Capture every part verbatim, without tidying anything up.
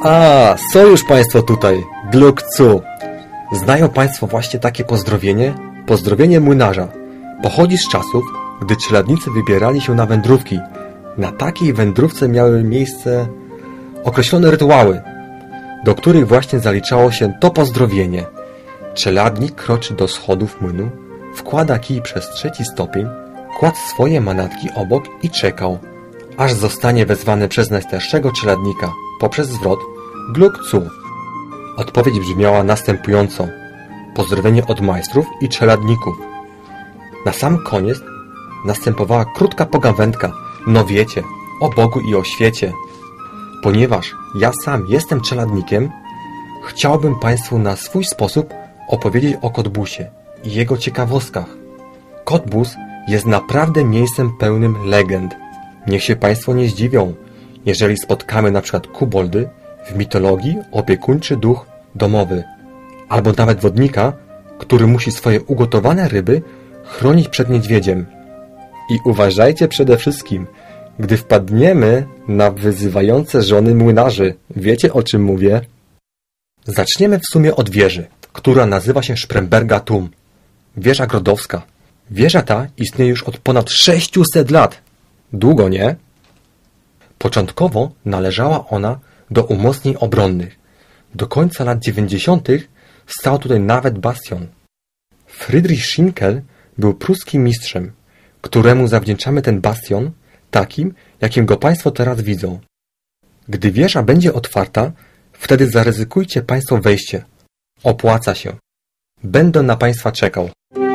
A, są już Państwo tutaj. Glukcu. Znają Państwo właśnie takie pozdrowienie? Pozdrowienie młynarza. Pochodzi z czasów, gdy czeladnicy wybierali się na wędrówki. Na takiej wędrówce miały miejsce określone rytuały, do których właśnie zaliczało się to pozdrowienie. Czeladnik kroczy do schodów młynu, wkłada kij przez trzeci stopień, kładł swoje manatki obok i czekał, aż zostanie wezwany przez najstarszego czeladnika poprzez zwrot Glukcu. Odpowiedź brzmiała następująco. Pozdrowienie od majstrów i czeladników. Na sam koniec następowała krótka pogawędka. No wiecie, o Bogu i o świecie. Ponieważ ja sam jestem czeladnikiem, chciałbym Państwu na swój sposób opowiedzieć o Cottbusie i jego ciekawostkach. Cottbus jest naprawdę miejscem pełnym legend. Niech się Państwo nie zdziwią, jeżeli spotkamy na przykład kuboldy, w mitologii opiekuńczy duch domowy, albo nawet wodnika, który musi swoje ugotowane ryby chronić przed niedźwiedziem. I uważajcie przede wszystkim, gdy wpadniemy na wyzywające żony młynarzy. Wiecie, o czym mówię? Zaczniemy w sumie od wieży, która nazywa się Spremberga Turm. Wieża Grodowska. Wieża ta istnieje już od ponad sześciuset lat. Długo, nie? Początkowo należała ona do umocnień obronnych. Do końca lat dziewięćdziesiątych stał tutaj nawet bastion. Friedrich Schinkel był pruskim mistrzem, któremu zawdzięczamy ten bastion takim, jakim go Państwo teraz widzą. Gdy wieża będzie otwarta, wtedy zaryzykujcie Państwo wejście. Opłaca się. Będę na Państwa czekał.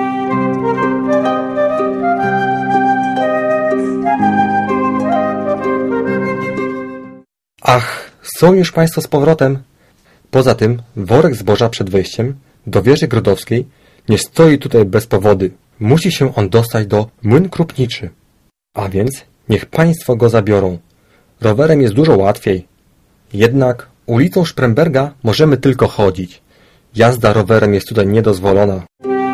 Ach, są już Państwo z powrotem. Poza tym worek zboża przed wejściem do wieży Grodowskiej nie stoi tutaj bez powodu. Musi się on dostać do młyn krupniczy. A więc niech Państwo go zabiorą. Rowerem jest dużo łatwiej. Jednak ulicą Spremberga możemy tylko chodzić. Jazda rowerem jest tutaj niedozwolona.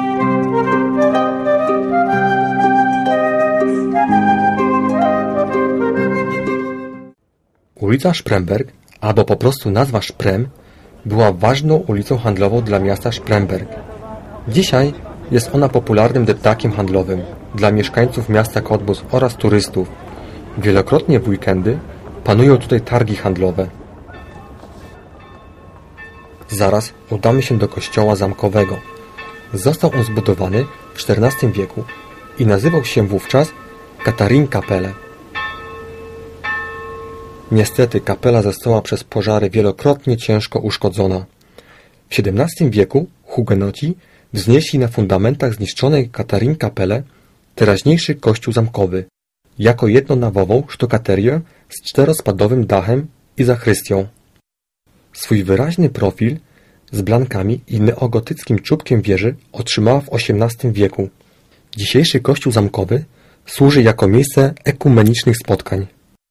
Ulica Spremberg, albo po prostu nazwa Sprem, była ważną ulicą handlową dla miasta Spremberg. Dzisiaj jest ona popularnym deptakiem handlowym dla mieszkańców miasta Cottbus oraz turystów. Wielokrotnie w weekendy panują tutaj targi handlowe. Zaraz udamy się do kościoła zamkowego. Został on zbudowany w czternastym wieku i nazywał się wówczas Katharinkapelle. Niestety kapela została przez pożary wielokrotnie ciężko uszkodzona. W siedemnastym wieku hugenoci wznieśli na fundamentach zniszczonej Katharinkapelle teraźniejszy kościół zamkowy, jako jednonawową sztukaterię z czterospadowym dachem i zachrystią. Swój wyraźny profil z blankami i neogotyckim czubkiem wieży otrzymała w osiemnastym wieku. Dzisiejszy kościół zamkowy służy jako miejsce ekumenicznych spotkań.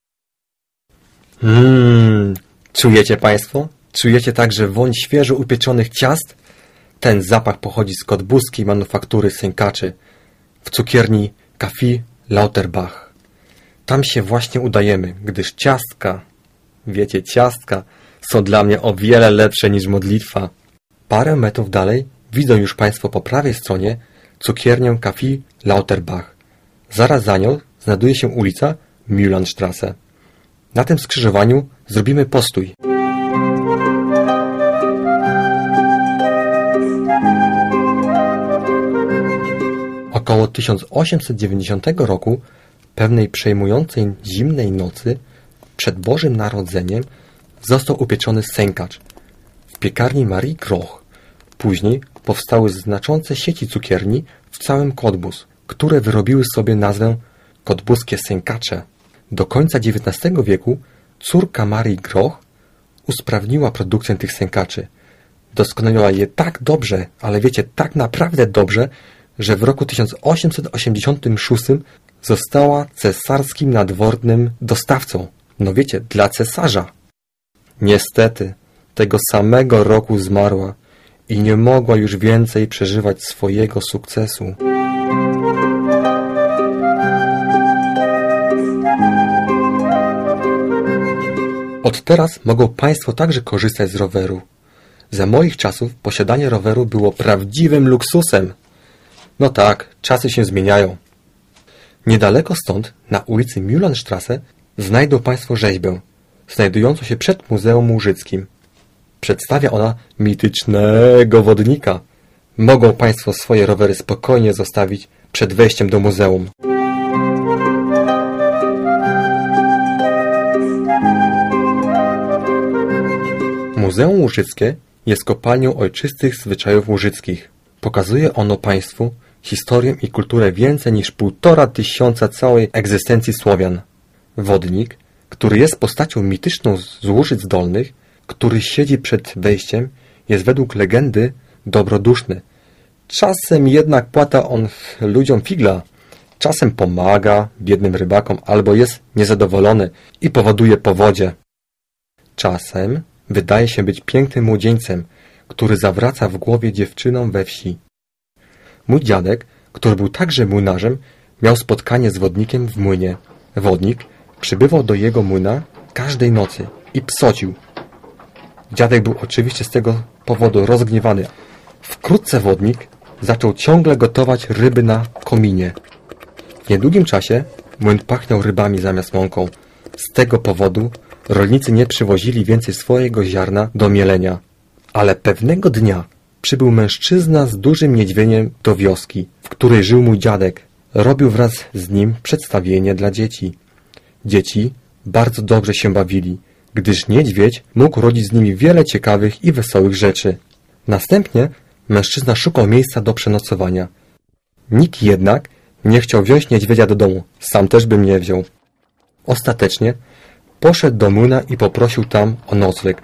Mmm, czujecie Państwo? Czujecie także woń świeżo upieczonych ciast? Ten zapach pochodzi z cottbuskiej manufaktury sękaczy w cukierni Café Lauterbach. Tam się właśnie udajemy, gdyż ciastka, wiecie, ciastka są dla mnie o wiele lepsze niż modlitwa. Parę metrów dalej widzą już Państwo po prawej stronie cukiernię Café Lauterbach. Zaraz za nią znajduje się ulica Mühlenstraße. Na tym skrzyżowaniu zrobimy postój. Około tysiąc osiemset dziewięćdziesiątego roku, pewnej przejmującej zimnej nocy, przed Bożym Narodzeniem, został upieczony sękacz w piekarni Marii Groch. Później powstały znaczące sieci cukierni w całym Cottbus, które wyrobiły sobie nazwę Cottbuskie Sękacze. Do końca dziewiętnastego wieku córka Marii Groch usprawniła produkcję tych sękaczy. Doskonaliła je tak dobrze, ale wiecie, tak naprawdę dobrze, że w roku tysiąc osiemset osiemdziesiątym szóstym została cesarskim nadwornym dostawcą. No wiecie, dla cesarza. Niestety, tego samego roku zmarła i nie mogła już więcej przeżywać swojego sukcesu. Od od teraz mogą Państwo także korzystać z roweru. Za moich czasów posiadanie roweru było prawdziwym luksusem. No tak, czasy się zmieniają. Niedaleko stąd, na ulicy Mühlenstrasse, znajdą Państwo rzeźbę, znajdującą się przed Muzeum Łużyckim. Przedstawia ona mitycznego wodnika. Mogą Państwo swoje rowery spokojnie zostawić przed wejściem do muzeum. Muzeum Łużyckie jest kopalnią ojczystych zwyczajów łużyckich. Pokazuje ono Państwu historię i kulturę więcej niż półtora tysiąca całej egzystencji Słowian. Wodnik, który jest postacią mityczną z Łużyc Dolnych, który siedzi przed wejściem, jest według legendy dobroduszny. Czasem jednak płata on ludziom figla. Czasem pomaga biednym rybakom albo jest niezadowolony i powoduje powodzie. Czasem wydaje się być pięknym młodzieńcem, który zawraca w głowie dziewczynom we wsi. Mój dziadek, który był także młynarzem, miał spotkanie z wodnikiem w młynie. Wodnik przybywał do jego młyna każdej nocy i psocił. Dziadek był oczywiście z tego powodu rozgniewany. Wkrótce wodnik zaczął ciągle gotować ryby na kominie. W niedługim czasie młyn pachniał rybami zamiast mąką. Z tego powodu rolnicy nie przywozili więcej swojego ziarna do mielenia. Ale pewnego dnia przybył mężczyzna z dużym niedźwiedziem do wioski, w której żył mój dziadek. Robił wraz z nim przedstawienie dla dzieci. Dzieci bardzo dobrze się bawili, gdyż niedźwiedź mógł rodzić z nimi wiele ciekawych i wesołych rzeczy. Następnie mężczyzna szukał miejsca do przenocowania. Nikt jednak nie chciał wziąć niedźwiedzia do domu. Sam też bym nie wziął. Ostatecznie poszedł do młyna i poprosił tam o nocleg.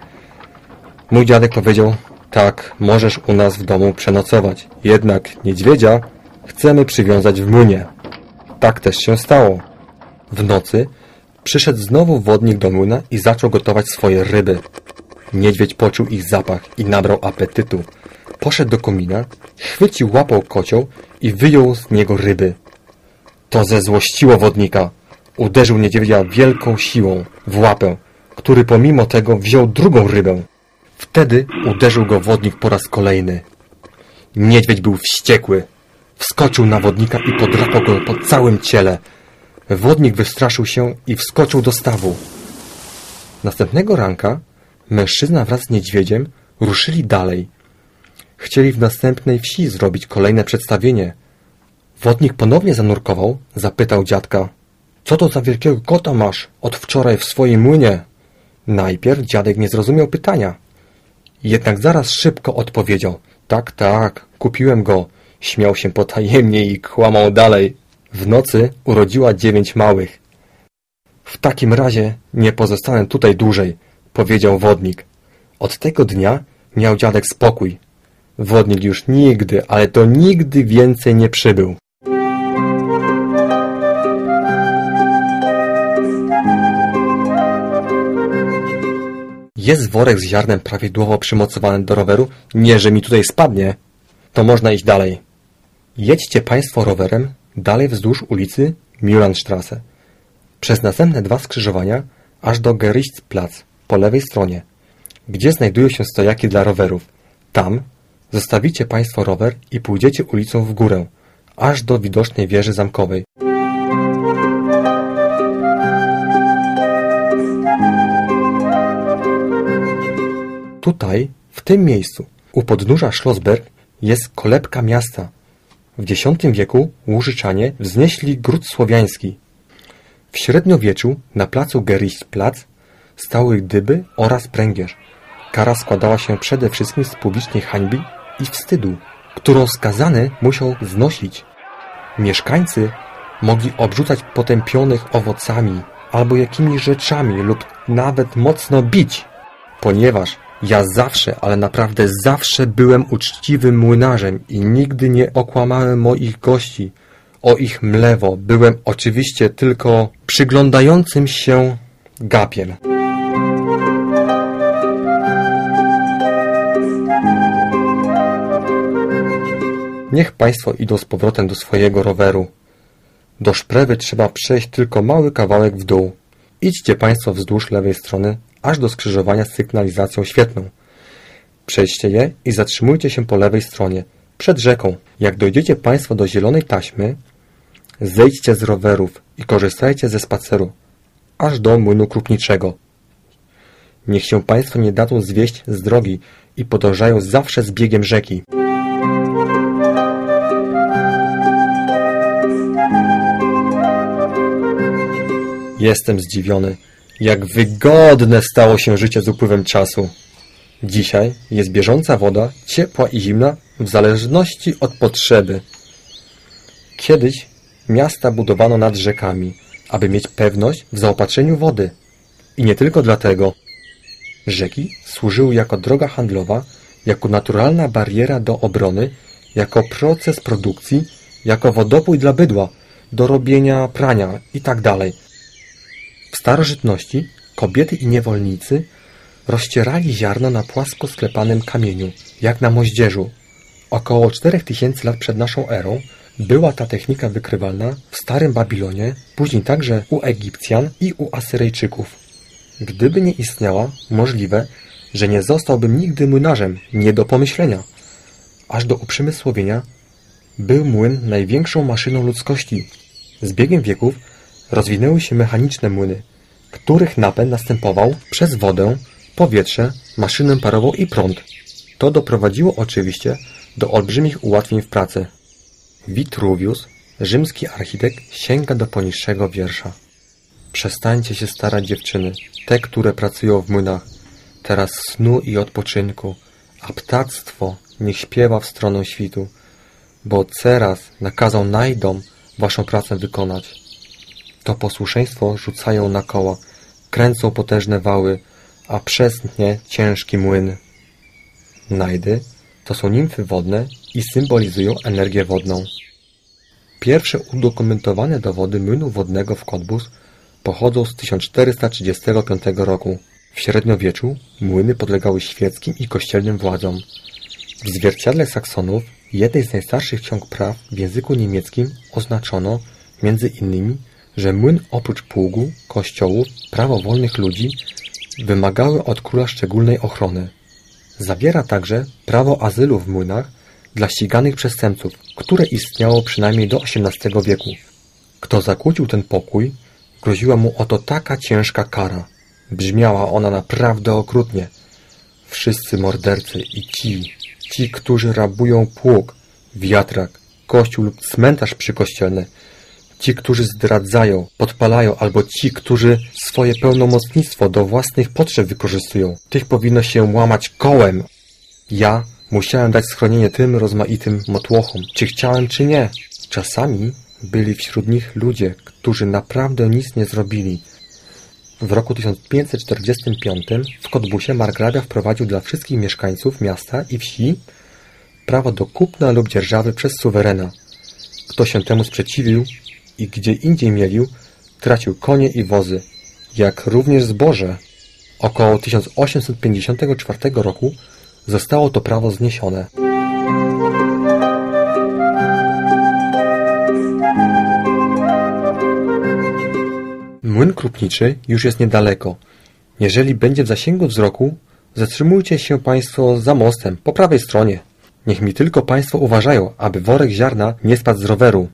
Mój dziadek powiedział: tak, możesz u nas w domu przenocować. Jednak niedźwiedzia chcemy przywiązać w młynie. Tak też się stało. W nocy przyszedł znowu wodnik do młyna i zaczął gotować swoje ryby. Niedźwiedź poczuł ich zapach i nabrał apetytu. Poszedł do komina, chwycił łapą kocioł i wyjął z niego ryby. To zezłościło wodnika. Uderzył niedźwiedzia wielką siłą w łapę, który pomimo tego wziął drugą rybę. Wtedy uderzył go wodnik po raz kolejny. Niedźwiedź był wściekły. Wskoczył na wodnika i podrapał go po całym ciele. Wodnik wystraszył się i wskoczył do stawu. Następnego ranka mężczyzna wraz z niedźwiedziem ruszyli dalej. Chcieli w następnej wsi zrobić kolejne przedstawienie. Wodnik ponownie zanurkował, zapytał dziadka: co to za wielkiego kota masz od wczoraj w swoim młynie? Najpierw dziadek nie zrozumiał pytania. Jednak zaraz szybko odpowiedział: tak, tak, kupiłem go. Śmiał się potajemnie i kłamał dalej. W nocy urodziła dziewięć małych. W takim razie nie pozostanę tutaj dłużej, powiedział wodnik. Od tego dnia miał dziadek spokój. Wodnik już nigdy, ale to nigdy więcej nie przybył. Jest worek z ziarnem prawidłowo przymocowany do roweru? Nie, że mi tutaj spadnie. To można iść dalej. Jedźcie Państwo rowerem dalej wzdłuż ulicy Mühlenstrasse. Przez następne dwa skrzyżowania aż do Gerichtsplatz po lewej stronie, gdzie znajdują się stojaki dla rowerów. Tam zostawicie Państwo rower i pójdziecie ulicą w górę, aż do widocznej wieży zamkowej. Tutaj, w tym miejscu, u podnóża Schlossberg, jest kolebka miasta. W dziesiątym wieku Łużyczanie wznieśli gród słowiański. W średniowieczu na placu Gerichtsplatz stały dyby oraz pręgierz. Kara składała się przede wszystkim z publicznej hańby i wstydu, którą skazany musiał znosić. Mieszkańcy mogli obrzucać potępionych owocami albo jakimiś rzeczami lub nawet mocno bić, ponieważ ja zawsze, ale naprawdę zawsze byłem uczciwym młynarzem i nigdy nie okłamałem moich gości o ich mlewo. Byłem oczywiście tylko przyglądającym się gapiem. Niech Państwo idą z powrotem do swojego roweru. Do Szprewy trzeba przejść tylko mały kawałek w dół. Idźcie Państwo wzdłuż lewej strony, aż do skrzyżowania z sygnalizacją świetlną. Przejdźcie je i zatrzymujcie się po lewej stronie, przed rzeką. Jak dojdziecie Państwo do zielonej taśmy, zejdźcie z rowerów i korzystajcie ze spaceru, aż do młynu krupniczego. Niech się Państwo nie dadzą zwieść z drogi i podążają zawsze z biegiem rzeki. Jestem zdziwiony, jak wygodne stało się życie z upływem czasu. Dzisiaj jest bieżąca woda, ciepła i zimna, w zależności od potrzeby. Kiedyś miasta budowano nad rzekami, aby mieć pewność w zaopatrzeniu wody. I nie tylko dlatego. Rzeki służyły jako droga handlowa, jako naturalna bariera do obrony, jako proces produkcji, jako wodopój dla bydła, do robienia prania itd. W starożytności kobiety i niewolnicy rozcierali ziarno na płasko sklepanym kamieniu, jak na moździerzu. Około czterech tysięcy lat przed naszą erą była ta technika wykrywalna w Starym Babilonie, później także u Egipcjan i u Asyryjczyków. Gdyby nie istniała, możliwe, że nie zostałbym nigdy młynarzem, nie do pomyślenia. Aż do uprzemysłowienia był młyn największą maszyną ludzkości. Z biegiem wieków rozwinęły się mechaniczne młyny, których napęd następował przez wodę, powietrze, maszynę parową i prąd. To doprowadziło oczywiście do olbrzymich ułatwień w pracy. Vitruvius, rzymski architekt, sięga do poniższego wiersza. Przestańcie się starać, dziewczyny, te, które pracują w młynach, teraz snu i odpoczynku, a ptactwo niech śpiewa w stronę świtu, bo Ceras nakazał najdom waszą pracę wykonać. To posłuszeństwo rzucają na koła, kręcą potężne wały, a przez nie ciężki młyn. Najdy to są nimfy wodne i symbolizują energię wodną. Pierwsze udokumentowane dowody młynu wodnego w Cottbus pochodzą z tysiąc czterysta trzydziestego piątego roku. W średniowieczu młyny podlegały świeckim i kościelnym władzom. W zwierciadle Saksonów, jednej z najstarszych ksiąg praw w języku niemieckim, oznaczono między innymi, że młyn oprócz pługu, kościołów, prawowolnych ludzi wymagały od króla szczególnej ochrony. Zawiera także prawo azylu w młynach dla ściganych przestępców, które istniało przynajmniej do osiemnastego wieku. Kto zakłócił ten pokój, groziła mu oto taka ciężka kara. Brzmiała ona naprawdę okrutnie. Wszyscy mordercy i ci, ci, którzy rabują pług, wiatrak, kościół lub cmentarz przykościelny, ci, którzy zdradzają, podpalają, albo ci, którzy swoje pełnomocnictwo do własnych potrzeb wykorzystują. Tych powinno się łamać kołem. Ja musiałem dać schronienie tym rozmaitym motłochom, czy chciałem, czy nie. Czasami byli wśród nich ludzie, którzy naprawdę nic nie zrobili. W roku tysiąc pięćset czterdziestym piątym w Cottbusie margrabia wprowadził dla wszystkich mieszkańców miasta i wsi prawo do kupna lub dzierżawy przez suwerena. Kto się temu sprzeciwił i gdzie indziej mielił, tracił konie i wozy, jak również zboże. Około tysiąc osiemset pięćdziesiątego czwartego roku zostało to prawo zniesione. Młyn krupniczy już jest niedaleko. Jeżeli będzie w zasięgu wzroku, zatrzymujcie się Państwo za mostem, po prawej stronie. Niech mi tylko Państwo uważają, aby worek ziarna nie spadł z roweru.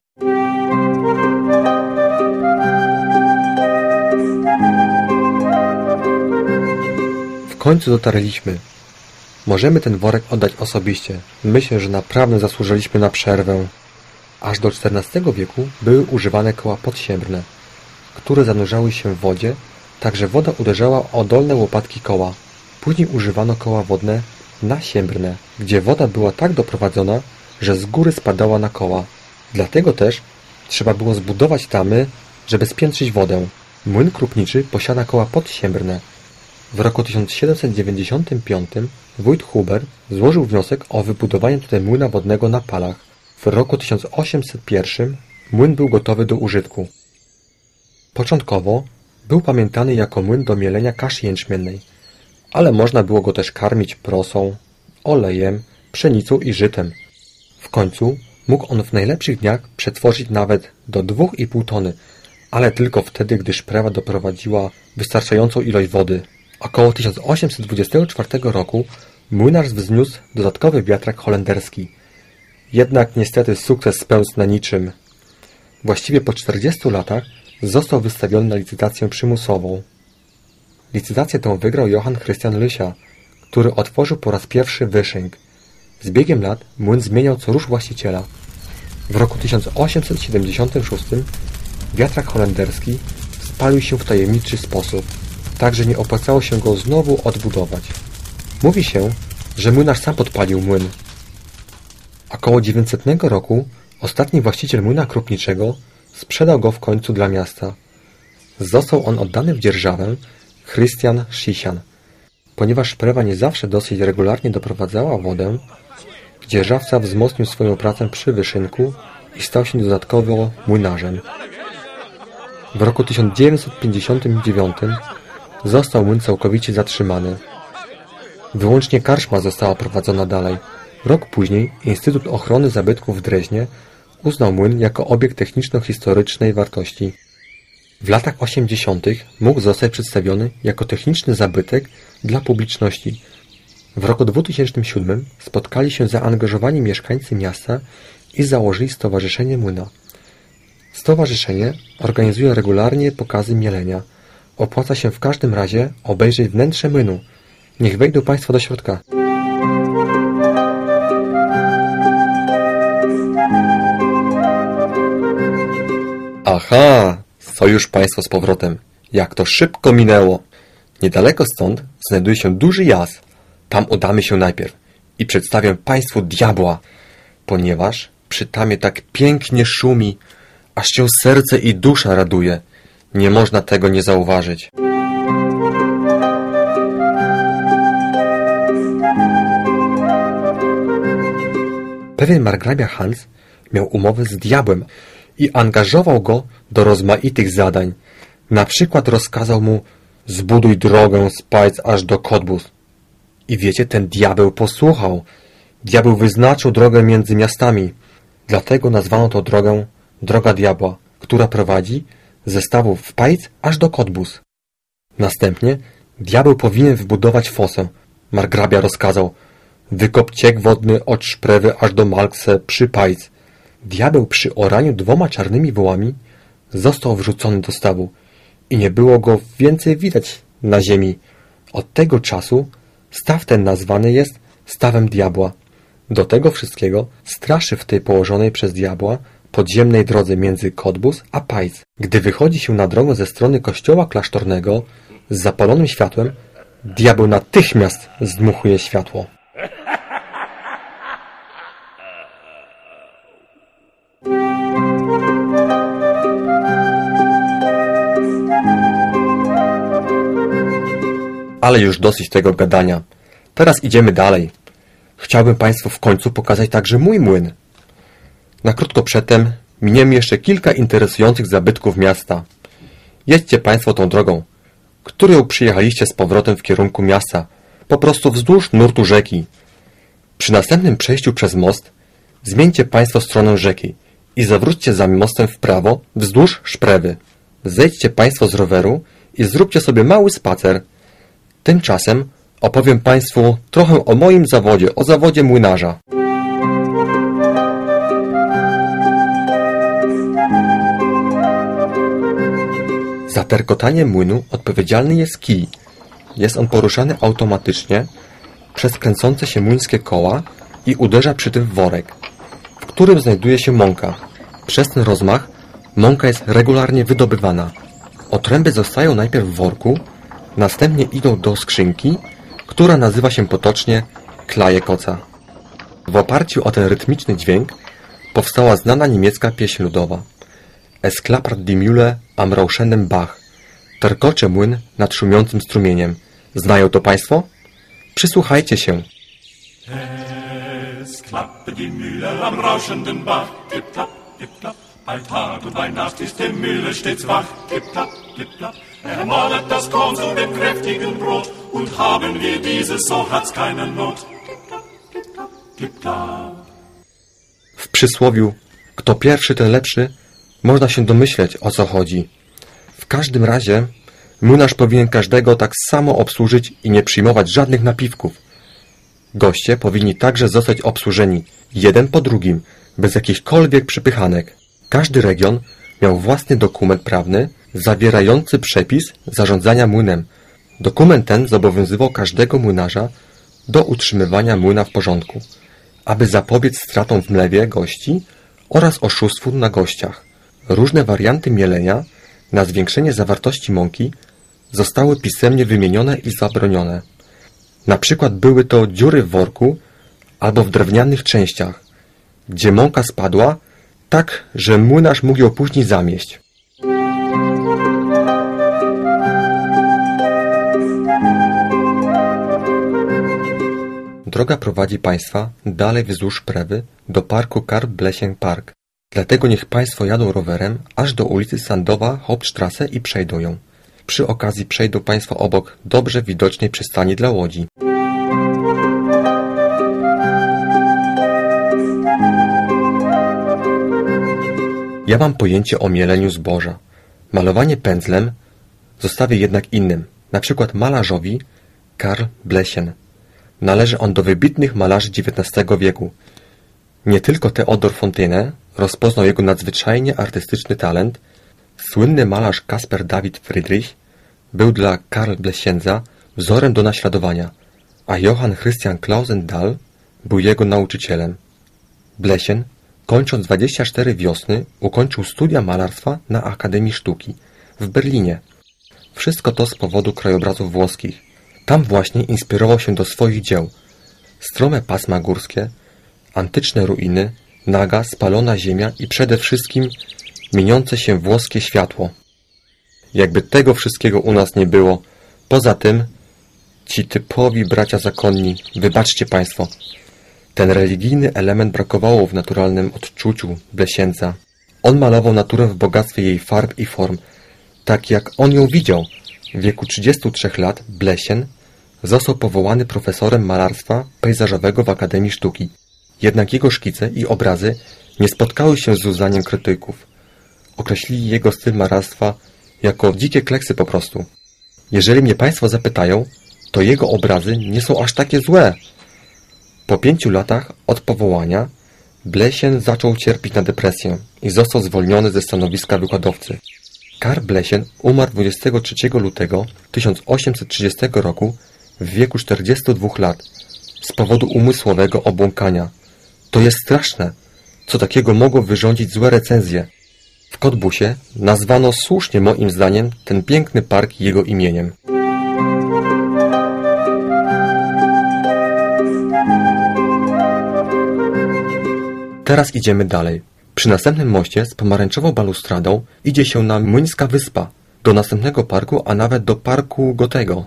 W końcu dotarliśmy. Możemy ten worek oddać osobiście. Myślę, że naprawdę zasłużyliśmy na przerwę. Aż do czternastego wieku były używane koła podsiębne, które zanurzały się w wodzie, tak że woda uderzała o dolne łopatki koła. Później używano koła wodne nasiębne, gdzie woda była tak doprowadzona, że z góry spadała na koła. Dlatego też trzeba było zbudować tamy, żeby spiętrzyć wodę. Młyn krupniczy posiada koła podsiębne. W roku tysiąc siedemset dziewięćdziesiątym piątym wójt Hubert złożył wniosek o wybudowanie tutaj młyna wodnego na Palach. W roku tysiąc osiemset pierwszym młyn był gotowy do użytku. Początkowo był pamiętany jako młyn do mielenia kaszy jęczmiennej, ale można było go też karmić prosą, olejem, pszenicą i żytem. W końcu mógł on w najlepszych dniach przetworzyć nawet do dwóch i pół tony, ale tylko wtedy, gdy szprawa doprowadziła wystarczającą ilość wody. Około tysiąc osiemset dwudziestego czwartego roku młynarz wzniósł dodatkowy wiatrak holenderski. Jednak niestety sukces spełzł na niczym. Właściwie po czterdziestu latach został wystawiony na licytację przymusową. Licytację tą wygrał Johann Christian Lysia, który otworzył po raz pierwszy Wyszynk. Z biegiem lat młyn zmieniał co rusz właściciela. W roku tysiąc osiemset siedemdziesiątym szóstym wiatrak holenderski spalił się w tajemniczy sposób, tak że nie opłacało się go znowu odbudować. Mówi się, że młynarz sam podpalił młyn. Około dziewięćsetnego roku ostatni właściciel młyna krupniczego sprzedał go w końcu dla miasta. Został on oddany w dzierżawę Christian Schiesian. Ponieważ szprewa nie zawsze dosyć regularnie doprowadzała wodę, dzierżawca wzmocnił swoją pracę przy wyszynku i stał się dodatkowo młynarzem. W roku tysiąc dziewięćset pięćdziesiątym dziewiątym został młyn całkowicie zatrzymany. Wyłącznie karczma została prowadzona dalej. Rok później Instytut Ochrony Zabytków w Dreźnie uznał młyn jako obiekt techniczno-historycznej wartości. W latach osiemdziesiątych mógł zostać przedstawiony jako techniczny zabytek dla publiczności. W roku dwutysięcznym siódmym spotkali się zaangażowani mieszkańcy miasta i założyli Stowarzyszenie Młyna. Stowarzyszenie organizuje regularnie pokazy mielenia. Opłaca się w każdym razie obejrzeć wnętrze młynu. Niech wejdą Państwo do środka. Aha, są już Państwo z powrotem. Jak to szybko minęło. Niedaleko stąd znajduje się duży jas. Tam udamy się najpierw i przedstawię Państwu diabła, ponieważ przy tamie tak pięknie szumi, aż się serce i dusza raduje. Nie można tego nie zauważyć. Pewien margrabia Hans miał umowę z diabłem i angażował go do rozmaitych zadań. Na przykład rozkazał mu: zbuduj drogę z Pajc aż do Cottbus. I wiecie, ten diabeł posłuchał. Diabeł wyznaczył drogę między miastami. Dlatego nazwano to drogę Droga Diabła, która prowadzi ze stawów w Pajc aż do Cottbus. Następnie diabeł powinien wybudować fosę. Margrabia rozkazał: wykop ciek wodny od Szprewy aż do Malkse przy Pajc. Diabeł przy oraniu dwoma czarnymi wołami został wrzucony do stawu i nie było go więcej widać na ziemi. Od tego czasu staw ten nazwany jest stawem diabła. Do tego wszystkiego straszy w tej położonej przez diabła podziemnej drodze między Cottbus a Pajc. Gdy wychodzi się na drogę ze strony kościoła klasztornego z zapalonym światłem, diabeł natychmiast zdmuchuje światło. Ale już dosyć tego gadania. Teraz idziemy dalej. Chciałbym Państwu w końcu pokazać także mój młyn. Na krótko przedtem miniemy jeszcze kilka interesujących zabytków miasta. Jedźcie Państwo tą drogą, którą przyjechaliście z powrotem w kierunku miasta, po prostu wzdłuż nurtu rzeki. Przy następnym przejściu przez most zmieńcie Państwo stronę rzeki i zawróćcie za mostem w prawo wzdłuż Szprewy. Zejdźcie Państwo z roweru i zróbcie sobie mały spacer. Tymczasem opowiem Państwu trochę o moim zawodzie, o zawodzie młynarza. Za terkotanie młynu odpowiedzialny jest kij. Jest on poruszany automatycznie przez kręcące się młyńskie koła i uderza przy tym w worek, w którym znajduje się mąka. Przez ten rozmach mąka jest regularnie wydobywana. Otręby zostają najpierw w worku, następnie idą do skrzynki, która nazywa się potocznie klaje koca. W oparciu o ten rytmiczny dźwięk powstała znana niemiecka pieśń ludowa. Es klappert die Mühle am rauschenden Bach. Terkocze młyn nad szumiącym strumieniem. Znają to Państwo? Przysłuchajcie się. Es klappert die Mühle am rauschenden Bach. Klipp, klapp, klipp, klapp. Bei Tag und bei Nacht ist die Mühle stets wach. Klipp, klapp, klipp, klapp. Er mahlet das Korn zu dem kräftigen Brot. Und haben wir dieses, so hat's keine Not. Klipp, klapp, klipp, klapp, klipp, klapp. W przysłowiu kto pierwszy, ten lepszy można się domyśleć, o co chodzi. W każdym razie Młynarz powinien każdego tak samo obsłużyć i nie przyjmować żadnych napiwków. Goście powinni także zostać obsłużeni, jeden po drugim, bez jakichkolwiek przypychanek. Każdy region miał własny dokument prawny zawierający przepis zarządzania młynem. Dokument ten zobowiązywał każdego młynarza do utrzymywania młyna w porządku, aby zapobiec stratom w mlewie gości oraz oszustwu na gościach. Różne warianty mielenia na zwiększenie zawartości mąki zostały pisemnie wymienione i zabronione. Na przykład były to dziury w worku albo w drewnianych częściach, gdzie mąka spadła tak, że młynarz mógł ją później zamieść. Droga prowadzi Państwa dalej wzdłuż Prewy do parku Karl-Bleching Park. Dlatego niech Państwo jadą rowerem aż do ulicy Sandowa Hauptstrasse i przejdą ją. Przy okazji przejdą Państwo obok dobrze widocznej przystani dla łodzi. Ja mam pojęcie o mieleniu zboża. Malowanie pędzlem zostawię jednak innym, na przykład malarzowi Karl Bleching. Należy on do wybitnych malarzy dziewiętnastego wieku. Nie tylko Theodor Fontane rozpoznał jego nadzwyczajnie artystyczny talent, słynny malarz Caspar David Friedrich był dla Karl Bleching'a wzorem do naśladowania, a Johann Christian Clausenthal był jego nauczycielem. Bleching, kończąc dwadzieścia cztery wiosny, ukończył studia malarstwa na Akademii Sztuki w Berlinie. Wszystko to z powodu krajobrazów włoskich. Tam właśnie inspirował się do swoich dzieł. Strome pasma górskie, antyczne ruiny, naga, spalona ziemia i przede wszystkim mieniące się włoskie światło. Jakby tego wszystkiego u nas nie było. Poza tym, ci typowi bracia zakonni, wybaczcie Państwo, ten religijny element brakowało w naturalnym odczuciu Bleching'a. On malował naturę w bogactwie jej farb i form, tak jak on ją widział. W wieku trzydziestu trzech lat Bleching został powołany profesorem malarstwa pejzażowego w Akademii Sztuki. Jednak jego szkice i obrazy nie spotkały się z uznaniem krytyków. Określili jego styl malarstwa jako dzikie kleksy po prostu. Jeżeli mnie Państwo zapytają, to jego obrazy nie są aż takie złe. Po pięciu latach od powołania Bleching zaczął cierpieć na depresję i został zwolniony ze stanowiska wykładowcy. Karl Bleching umarł dwudziestego trzeciego lutego tysiąc osiemset trzydziestego roku w wieku czterdziestu dwóch lat z powodu umysłowego obłąkania. To jest straszne. Co takiego mogło wyrządzić złe recenzje? W Cottbusie nazwano słusznie moim zdaniem ten piękny park jego imieniem. Teraz idziemy dalej. Przy następnym moście z pomarańczową balustradą idzie się na Młyńska Wyspa, do następnego parku, a nawet do parku Goethego.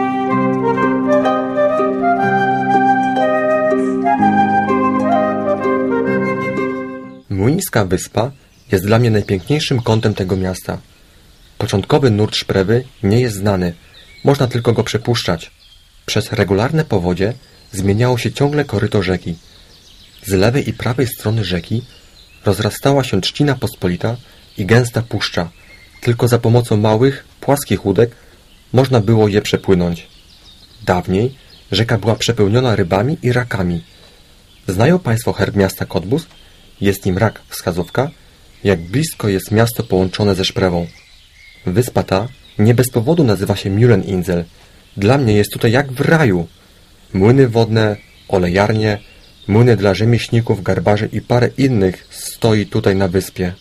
Młyńska Wyspa jest dla mnie najpiękniejszym kątem tego miasta. Początkowy nurt Szprewy nie jest znany, można tylko go przepuszczać. Przez regularne powodzie zmieniało się ciągle koryto rzeki. Z lewej i prawej strony rzeki rozrastała się trzcina pospolita i gęsta puszcza. Tylko za pomocą małych, płaskich łódek można było je przepłynąć. Dawniej rzeka była przepełniona rybami i rakami. Znają Państwo herb miasta Cottbus? Jest nim rak, wskazówka, jak blisko jest miasto połączone ze Szprewą. Wyspa ta nie bez powodu nazywa się Mühleninsel. Dla mnie jest tutaj jak w raju. Młyny wodne, olejarnie, młyny dla rzemieślników, garbarzy i parę innych stoi tutaj na wyspie.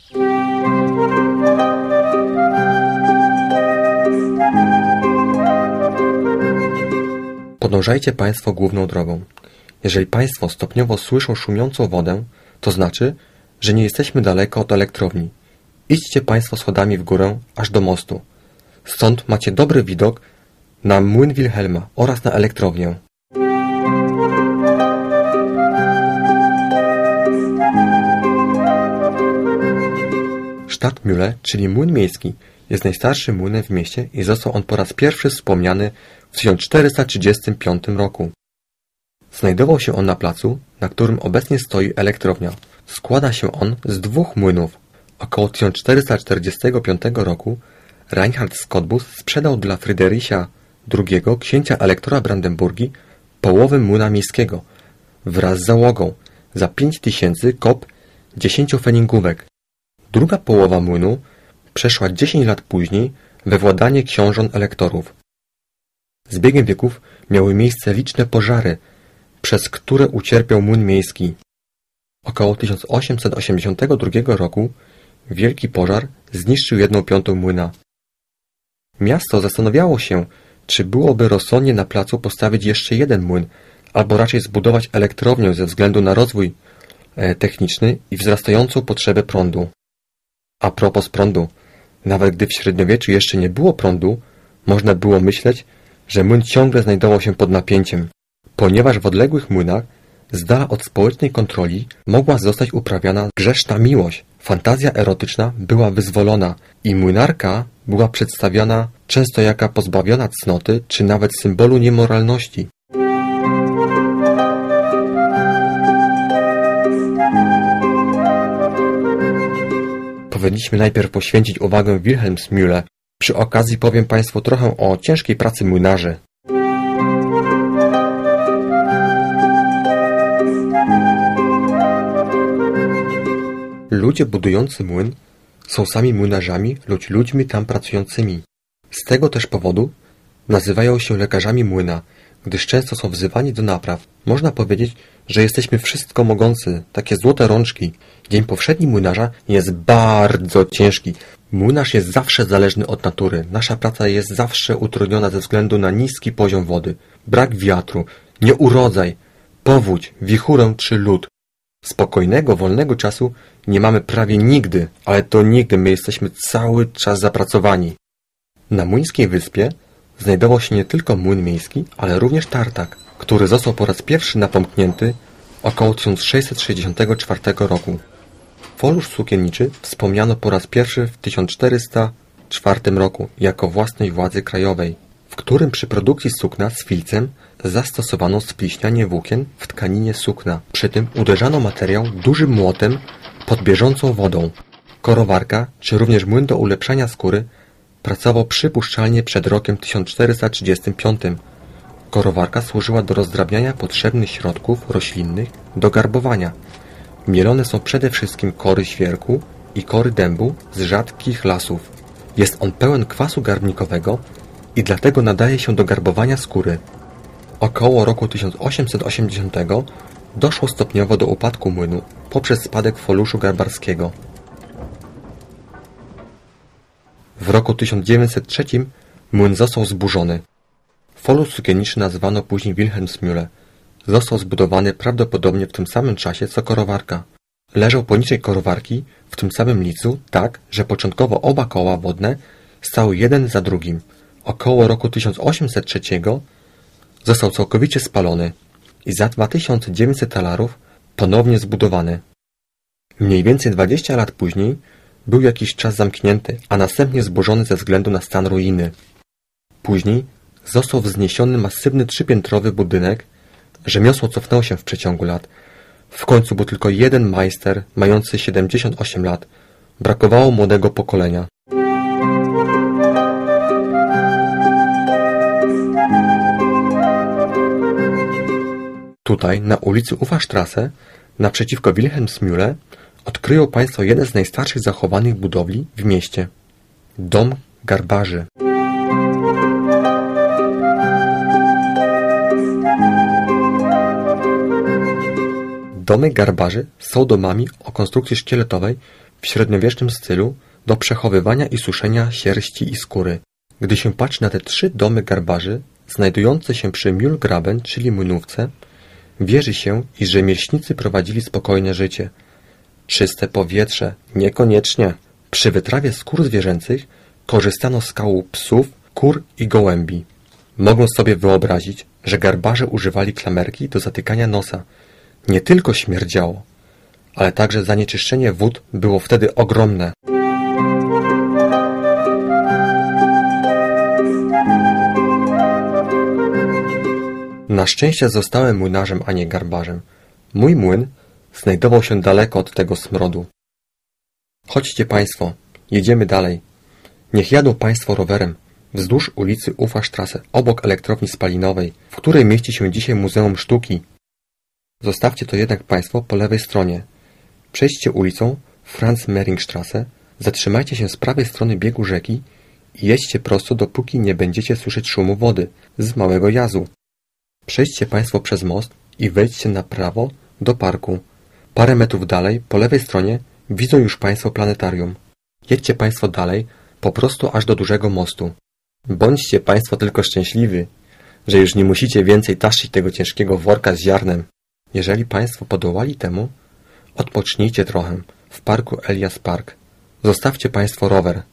Podążajcie Państwo główną drogą. Jeżeli Państwo stopniowo słyszą szumiącą wodę, to znaczy, że nie jesteśmy daleko od elektrowni. Idźcie Państwo schodami w górę, aż do mostu. Stąd macie dobry widok na młyn Wilhelma oraz na elektrownię. Stadtmühle, czyli młyn miejski, jest najstarszym młynem w mieście i został on po raz pierwszy wspomniany w tysiąc czterysta trzydziestym piątym roku. Znajdował się on na placu, na którym obecnie stoi elektrownia. Składa się on z dwóch młynów. Około tysiąc czterysta czterdziestego piątego roku Reinhard z Cottbus sprzedał dla Fryderysia drugiego, księcia elektora Brandenburgii, połowę młyna miejskiego wraz z załogą za pięć tysięcy kop dziesięciofeningówek. Druga połowa młynu przeszła dziesięć lat później we władanie książąt elektorów. Z biegiem wieków miały miejsce liczne pożary, przez które ucierpiał młyn miejski. Około tysiąc osiemset osiemdziesiątego drugiego roku wielki pożar zniszczył jedną piątą młyna. Miasto zastanawiało się, czy byłoby rozsądnie na placu postawić jeszcze jeden młyn, albo raczej zbudować elektrownię ze względu na rozwój e, techniczny i wzrastającą potrzebę prądu. A propos prądu, nawet gdy w średniowieczu jeszcze nie było prądu, można było myśleć, że młyn ciągle znajdował się pod napięciem, ponieważ w odległych młynach, z dala od społecznej kontroli, mogła zostać uprawiana grzeszna miłość. Fantazja erotyczna była wyzwolona i młynarka była przedstawiana często jako pozbawiona cnoty czy nawet symbolu niemoralności. Powinniśmy najpierw poświęcić uwagę Wilhelmsmühle. Przy okazji powiem Państwu trochę o ciężkiej pracy młynarzy. Ludzie budujący młyn są sami młynarzami lub ludźmi tam pracującymi. Z tego też powodu nazywają się lekarzami młyna, gdyż często są wzywani do napraw. Można powiedzieć, że jesteśmy wszystko mogący, takie złote rączki. Dzień powszedni młynarza jest bardzo ciężki. Młynarz jest zawsze zależny od natury. Nasza praca jest zawsze utrudniona ze względu na niski poziom wody, brak wiatru, nieurodzaj, powódź, wichurę czy lód. Spokojnego, wolnego czasu nie mamy prawie nigdy, ale to nigdy, my jesteśmy cały czas zapracowani. Na Młyńskiej Wyspie znajdował się nie tylko młyn miejski, ale również tartak, który został po raz pierwszy napomknięty około tysiąc sześćset sześćdziesiątego czwartego roku. Folusz sukienniczy wspomniano po raz pierwszy w tysiąc czterysta czwartym roku jako własność władzy krajowej, w którym przy produkcji sukna z filcem zastosowano spliśnianie włókien w tkaninie sukna. Przy tym uderzano materiał dużym młotem pod bieżącą wodą. Korowarka, czy również młyn do ulepszania skóry, pracował przypuszczalnie przed rokiem tysiąc czterysta trzydziestym piątym. Korowarka służyła do rozdrabniania potrzebnych środków roślinnych do garbowania. Mielone są przede wszystkim kory świerku i kory dębu z rzadkich lasów. Jest on pełen kwasu garbnikowego i dlatego nadaje się do garbowania skóry. Około roku tysiąc osiemset osiemdziesiątego doszło stopniowo do upadku młynu poprzez spadek foluszu garbarskiego. W roku tysiąc dziewięćset trzecim młyn został zburzony. Folusz sukienniczy nazwano później Wilhelmsmühle. Został zbudowany prawdopodobnie w tym samym czasie co korowarka. Leżał poniżej korowarki w tym samym licu, tak, że początkowo oba koła wodne stały jeden za drugim. Około roku tysiąc osiemset trzeciego został całkowicie spalony i za dwa tysiące dziewięćset talarów ponownie zbudowany. Mniej więcej dwadzieścia lat później był jakiś czas zamknięty, a następnie zburzony ze względu na stan ruiny. Później został wzniesiony masywny trzypiętrowy budynek. Rzemiosło cofnęło się w przeciągu lat. W końcu był tylko jeden majster, mający siedemdziesiąt osiem lat. Brakowało młodego pokolenia. Tutaj, na ulicy Uferstrasse, naprzeciwko Wilhelmsmühle, odkryją Państwo jeden z najstarszych zachowanych budowli w mieście. Dom garbarzy. Domy garbarzy są domami o konstrukcji szkieletowej w średniowiecznym stylu do przechowywania i suszenia sierści i skóry. Gdy się patrzy na te trzy domy garbarzy, znajdujące się przy Mühlgraben, czyli młynówce, wierzy się, iż rzemieślnicy prowadzili spokojne życie. Czyste powietrze? Niekoniecznie. Przy wytrawie skór zwierzęcych korzystano z kału psów, kur i gołębi. Mogą sobie wyobrazić, że garbarze używali klamerki do zatykania nosa. Nie tylko śmierdziało, ale także zanieczyszczenie wód było wtedy ogromne. Na szczęście zostałem młynarzem, a nie garbarzem. Mój młyn znajdował się daleko od tego smrodu. Chodźcie Państwo, jedziemy dalej. Niech jadą Państwo rowerem wzdłuż ulicy Uferstraße, obok elektrowni spalinowej, w której mieści się dzisiaj Muzeum Sztuki. Zostawcie to jednak Państwo po lewej stronie. Przejdźcie ulicą Franz-Mehringstraße, zatrzymajcie się z prawej strony biegu rzeki i jedźcie prosto, dopóki nie będziecie słyszeć szumu wody z Małego Jazu. Przejdźcie Państwo przez most i wejdźcie na prawo do parku. Parę metrów dalej, po lewej stronie, widzą już Państwo planetarium. Jedźcie Państwo dalej, po prostu aż do dużego mostu. Bądźcie Państwo tylko szczęśliwi, że już nie musicie więcej taszczyć tego ciężkiego worka z ziarnem. Jeżeli Państwo podołali temu, odpocznijcie trochę w parku Elias Park. Zostawcie Państwo rower.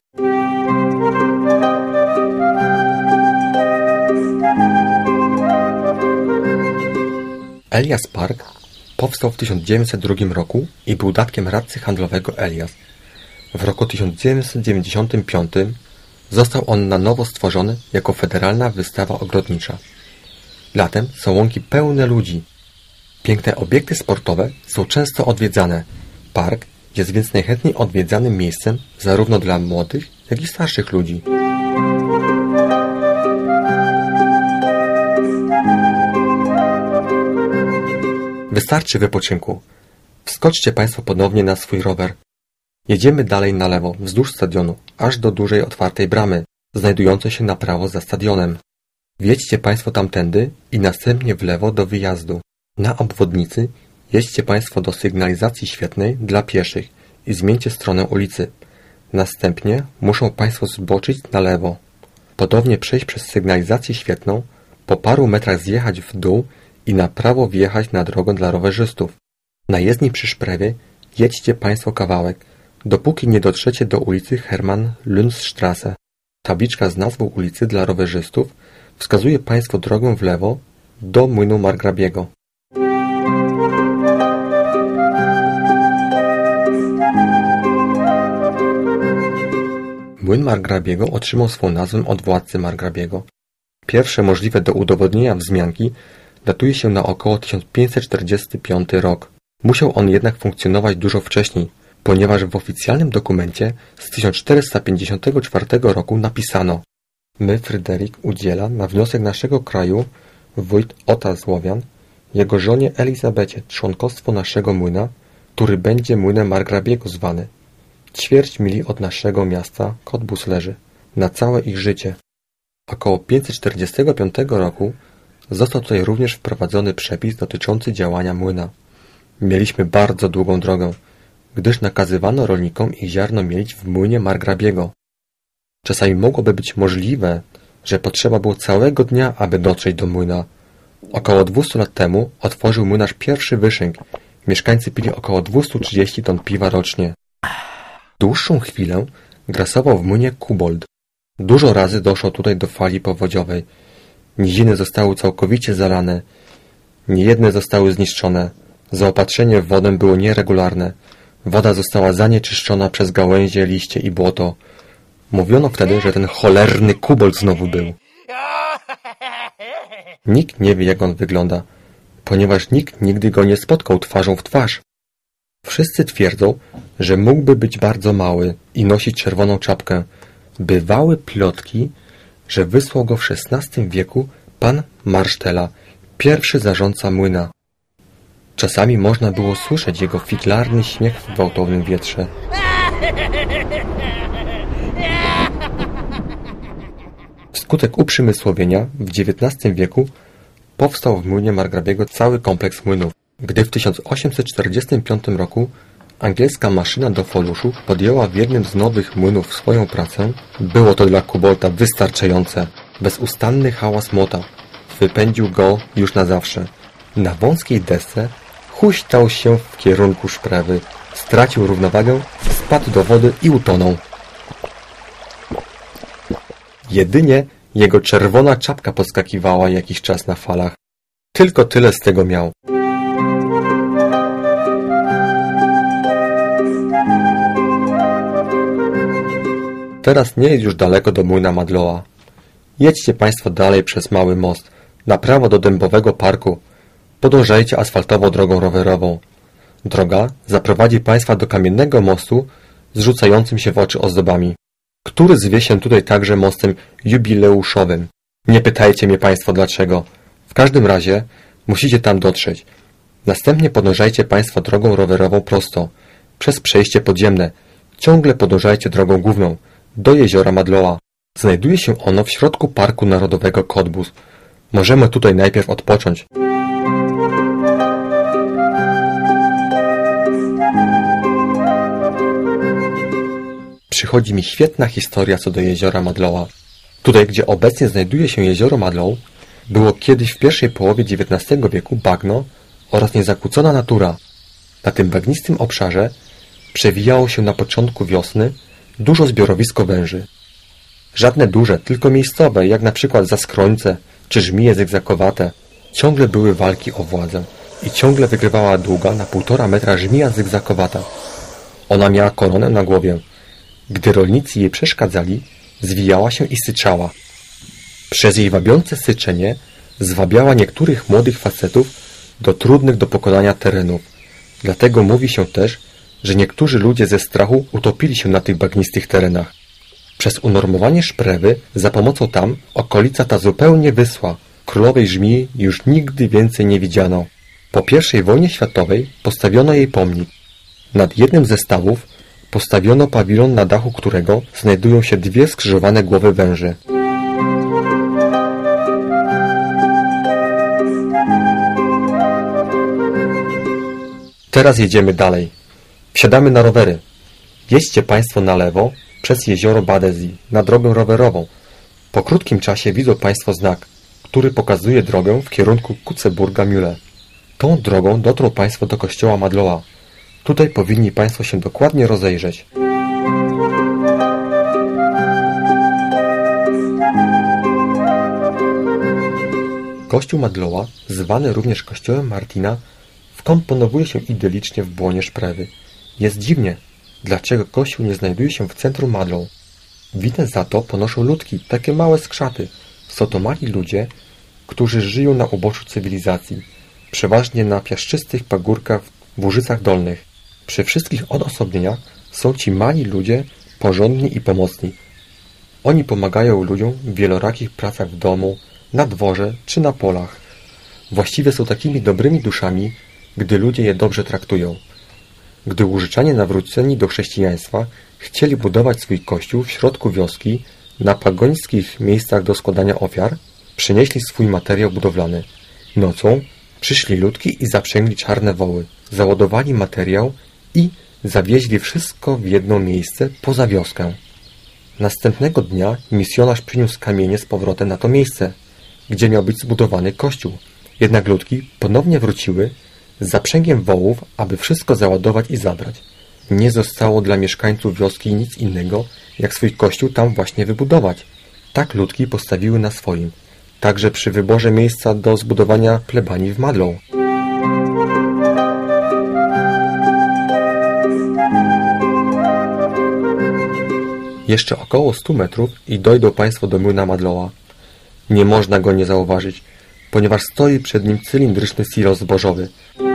Elias Park powstał w tysiąc dziewięćset drugim roku i był datkiem radcy handlowego Elias. W roku tysiąc dziewięćset dziewięćdziesiątym piątym został on na nowo stworzony jako federalna wystawa ogrodnicza. Latem są łąki pełne ludzi. Piękne obiekty sportowe są często odwiedzane. Park jest więc najchętniej odwiedzanym miejscem zarówno dla młodych, jak i starszych ludzi. Wystarczy wypoczynku. Wskoczcie Państwo ponownie na swój rower. Jedziemy dalej na lewo, wzdłuż stadionu, aż do dużej otwartej bramy, znajdującej się na prawo za stadionem. Wjedźcie Państwo tamtędy i następnie w lewo do wyjazdu. Na obwodnicy jedźcie Państwo do sygnalizacji świetnej dla pieszych i zmieńcie stronę ulicy. Następnie muszą Państwo zboczyć na lewo. Ponownie przejść przez sygnalizację świetną, po paru metrach zjechać w dół i na prawo wjechać na drogę dla rowerzystów. Na jezdni przy Szprewie jedźcie Państwo kawałek, dopóki nie dotrzecie do ulicy Hermann-Lünzstraße. Tabliczka z nazwą ulicy dla rowerzystów wskazuje Państwu drogę w lewo do młynu Margrabiego. Młyn Margrabiego otrzymał swą nazwę od władcy Margrabiego. Pierwsze możliwe do udowodnienia wzmianki datuje się na około tysiąc pięćset czterdziesty piąty rok. Musiał on jednak funkcjonować dużo wcześniej, ponieważ w oficjalnym dokumencie z tysiąc czterysta pięćdziesiątego czwartego roku napisano: My, Fryderyk, udziela na wniosek naszego kraju wójt Ota Złowian, jego żonie Elizabecie członkostwo naszego młyna, który będzie młynem Margrabiego zwany. Ćwierć mili od naszego miasta Cottbus leży, na całe ich życie. Około pięćset czterdziestego piątego roku został tutaj również wprowadzony przepis dotyczący działania młyna. Mieliśmy bardzo długą drogę, gdyż nakazywano rolnikom ich ziarno mielić w młynie Margrabiego. Czasami mogłoby być możliwe, że potrzeba było całego dnia, aby dotrzeć do młyna. Około dwieście lat temu otworzył młynarz pierwszy wyszynk. Mieszkańcy pili około dwieście trzydzieści ton piwa rocznie. Dłuższą chwilę grasował w młynie Kubold. Dużo razy doszło tutaj do fali powodziowej. Niziny zostały całkowicie zalane. Niejedne zostały zniszczone. Zaopatrzenie w wodę było nieregularne. Woda została zanieczyszczona przez gałęzie, liście i błoto. Mówiono wtedy, że ten cholerny Kubold znowu był. Nikt nie wie, jak on wygląda, ponieważ nikt nigdy go nie spotkał twarzą w twarz. Wszyscy twierdzą, że mógłby być bardzo mały i nosić czerwoną czapkę. Bywały plotki, że wysłał go w szesnastym wieku pan Marsztela, pierwszy zarządca młyna. Czasami można było słyszeć jego figlarny śmiech w gwałtownym wietrze. Wskutek uprzemysłowienia w dziewiętnastym wieku powstał w młynie Margrabiego cały kompleks młynów. Gdy w tysiąc osiemset czterdziestym piątym roku angielska maszyna do foluszu podjęła w jednym z nowych młynów swoją pracę, było to dla Kubolta wystarczające. Bezustanny hałas młota wypędził go już na zawsze. Na wąskiej desce huśtał się w kierunku Szprewy, stracił równowagę, spadł do wody i utonął. Jedynie jego czerwona czapka podskakiwała jakiś czas na falach. Tylko tyle z tego miał. Teraz nie jest już daleko do młyna Madloa. Jedźcie Państwo dalej przez mały most, na prawo do Dębowego Parku. Podążajcie asfaltową drogą rowerową. Droga zaprowadzi Państwa do kamiennego mostu z rzucającym się w oczy ozdobami. który zwie się tutaj także mostem jubileuszowym. Nie pytajcie mnie Państwo dlaczego. W każdym razie musicie tam dotrzeć. Następnie podążajcie Państwo drogą rowerową prosto, przez przejście podziemne. Ciągle podążajcie drogą główną, do jeziora Madloa. Znajduje się ono w środku Parku Narodowego Cottbus. Możemy tutaj najpierw odpocząć. Przychodzi mi świetna historia co do jeziora Madloa. Tutaj, gdzie obecnie znajduje się jezioro Madlow, było kiedyś w pierwszej połowie dziewiętnastego wieku bagno oraz niezakłócona natura. Na tym bagnistym obszarze przewijało się na początku wiosny dużo zbiorowisko węży. Żadne duże, tylko miejscowe, jak na przykład zaskrońce czy żmije zygzakowate. Ciągle były walki o władzę i ciągle wygrywała długa na półtora metra żmija zygzakowata. Ona miała koronę na głowie. Gdy rolnicy jej przeszkadzali, zwijała się i syczała. Przez jej wabiące syczenie zwabiała niektórych młodych facetów do trudnych do pokonania terenów. Dlatego mówi się też, że niektórzy ludzie ze strachu utopili się na tych bagnistych terenach. Przez unormowanie szprewy za pomocą tam okolica ta zupełnie wysła. Królowej żmii już nigdy więcej nie widziano. Po pierwszej wojnie światowej postawiono jej pomnik. Nad jednym ze stawów postawiono pawilon, na dachu którego znajdują się dwie skrzyżowane głowy węży. Teraz jedziemy dalej. Wsiadamy na rowery. Jedźcie Państwo na lewo przez jezioro Badezii na drogę rowerową. Po krótkim czasie widzą Państwo znak, który pokazuje drogę w kierunku Kutzeburga Mühle. Tą drogą dotrą Państwo do kościoła Madloa. Tutaj powinni Państwo się dokładnie rozejrzeć. Kościół Madloa, zwany również kościołem Martina, wkomponowuje się idylicznie w błonie szprewy. Jest dziwnie, dlaczego kościół nie znajduje się w centrum Madlow. Winę za to ponoszą ludki, takie małe skrzaty. Są to mali ludzie, którzy żyją na uboczu cywilizacji, przeważnie na piaszczystych pagórkach w Łużycach Dolnych. Przy wszystkich odosobnieniach są ci mali ludzie porządni i pomocni. Oni pomagają ludziom w wielorakich pracach w domu, na dworze czy na polach. Właściwie są takimi dobrymi duszami, gdy ludzie je dobrze traktują. Gdy Łużyczanie nawróceni do chrześcijaństwa chcieli budować swój kościół w środku wioski, na pagońskich miejscach do składania ofiar, przynieśli swój materiał budowlany. Nocą przyszli ludki i zaprzęgli czarne woły, załadowali materiał i zawieźli wszystko w jedno miejsce poza wioskę. Następnego dnia misjonarz przyniósł kamienie z powrotem na to miejsce, gdzie miał być zbudowany kościół. Jednak ludki ponownie wróciły z zaprzęgiem wołów, aby wszystko załadować i zabrać. Nie zostało dla mieszkańców wioski nic innego, jak swój kościół tam właśnie wybudować. Tak ludki postawiły na swoim, także przy wyborze miejsca do zbudowania plebanii w Madlow. Jeszcze około stu metrów i dojdą Państwo do młyna Madlowa. Nie można go nie zauważyć, ponieważ stoi przed nim cylindryczny silos zbożowy.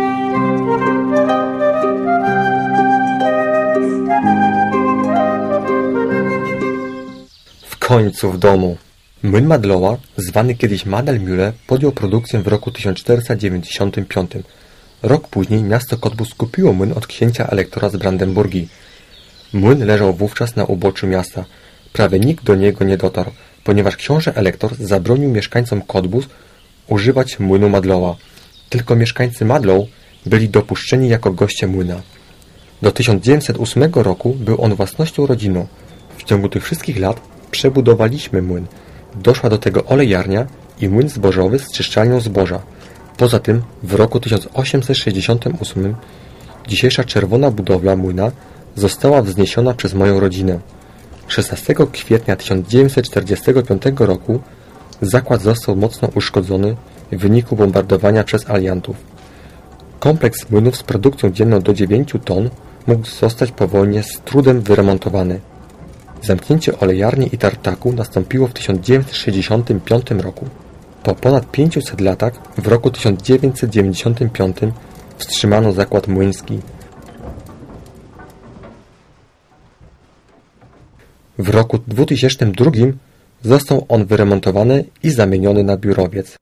W końcu w domu. Młyn Madlowa, zwany kiedyś Madel-Mühle, podjął produkcję w roku tysiąc czterysta dziewięćdziesiątym piątym. Rok później miasto Cottbus kupiło młyn od księcia elektora z Brandenburgii. Młyn leżał wówczas na uboczu miasta. Prawie nikt do niego nie dotarł, ponieważ książę elektor zabronił mieszkańcom Cottbus używać młynu Madlowa. Tylko mieszkańcy Madlow byli dopuszczeni jako goście młyna. Do tysiąc dziewięćset ósmego roku był on własnością rodziny. W ciągu tych wszystkich lat przebudowaliśmy młyn. Doszła do tego olejarnia i młyn zbożowy z czyszczalnią zboża. Poza tym w roku tysiąc osiemset sześćdziesiątym ósmym dzisiejsza czerwona budowla młyna została wzniesiona przez moją rodzinę. szesnastego kwietnia tysiąc dziewięćset czterdziestego piątego roku zakład został mocno uszkodzony w wyniku bombardowania przez aliantów. Kompleks młynów z produkcją dzienną do dziewięciu ton mógł zostać po wojnie z trudem wyremontowany. Zamknięcie olejarni i tartaku nastąpiło w tysiąc dziewięćset sześćdziesiątym piątym roku. Po ponad pięciuset latach w roku tysiąc dziewięćset dziewięćdziesiątym piątym wstrzymano zakład młyński. W roku dwutysięcznym drugim został on wyremontowany i zamieniony na biurowiec.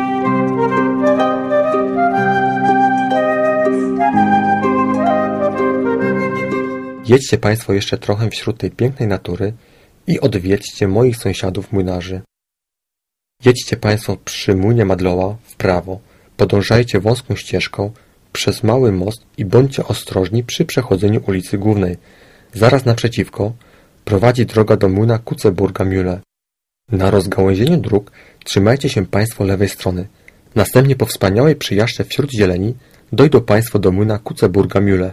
Jedźcie Państwo jeszcze trochę wśród tej pięknej natury i odwiedźcie moich sąsiadów młynarzy. Jedźcie Państwo przy młynie Madloła w prawo, podążajcie wąską ścieżką przez mały most i bądźcie ostrożni przy przechodzeniu ulicy Głównej. Zaraz naprzeciwko prowadzi droga do młyna Kuceburga-Mühle. Na rozgałęzieniu dróg trzymajcie się Państwo lewej strony. Następnie po wspaniałej przyjażdżce wśród zieleni dojdą Państwo do młyna Kuceburga-Mühle.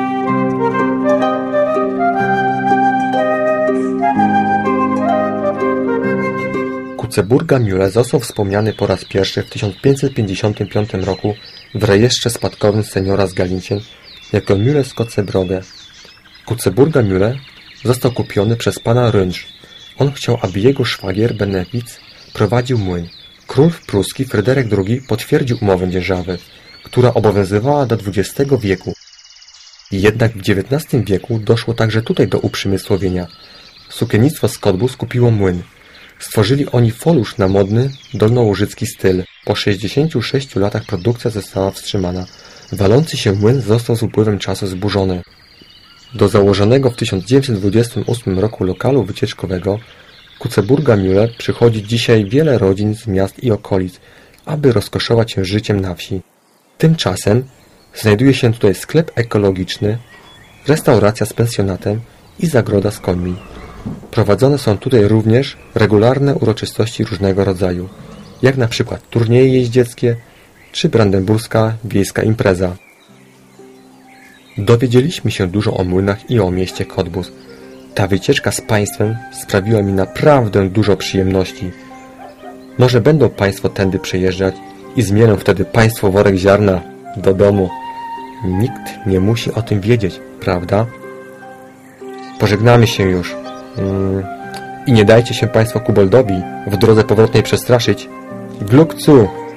Kuceburga-Mühle został wspomniany po raz pierwszy w tysiąc pięćset pięćdziesiątym piątym roku w rejestrze spadkowym seniora z Galincien jako Mühle z Kotzebrogge. Kuceburga-Mühle został kupiony przez pana Rynsch. On chciał, aby jego szwagier Benefic prowadził młyn. Król pruski Fryderyk drugi potwierdził umowę dzierżawy, która obowiązywała do dwudziestego wieku. Jednak w dziewiętnastym wieku doszło także tutaj do uprzemysłowienia. Sukiennictwo z Cottbus kupiło młyn. Stworzyli oni folusz na modny, dolnołużycki styl. Po sześćdziesięciu sześciu latach produkcja została wstrzymana. Walący się młyn został z upływem czasu zburzony. Do założonego w tysiąc dziewięćset dwudziestym ósmym roku lokalu wycieczkowego Kuceburga-Mühle przychodzi dzisiaj wiele rodzin z miast i okolic, aby rozkoszować się życiem na wsi. Tymczasem znajduje się tutaj sklep ekologiczny, restauracja z pensjonatem i zagroda z końmi. Prowadzone są tutaj również regularne uroczystości różnego rodzaju, jak na przykład turnieje jeździeckie czy brandenburska wiejska impreza. Dowiedzieliśmy się dużo o młynach i o mieście Cottbus. Ta wycieczka z Państwem sprawiła mi naprawdę dużo przyjemności. Może będą Państwo tędy przejeżdżać i zmienią wtedy Państwo worek ziarna do domu. Nikt nie musi o tym wiedzieć, prawda? Pożegnamy się już. Mm. I nie dajcie się Państwo Kuboldowi w drodze powrotnej przestraszyć. Glück zu!